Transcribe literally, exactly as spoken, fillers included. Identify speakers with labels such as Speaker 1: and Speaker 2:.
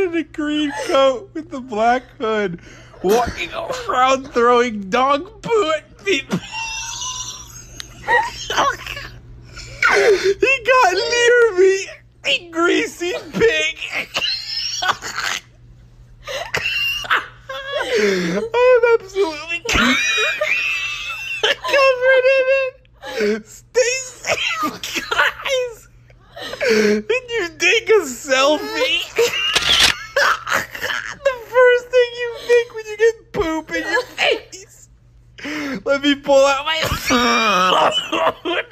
Speaker 1: in a green coat with the black hood, walking around throwing dog poo at people. He got near me, a greasy pig. I am absolutely covered in it. Stay safe, guys. Did you take a selfie? The first thing you think when you get poop in your face. Let me pull out my phone.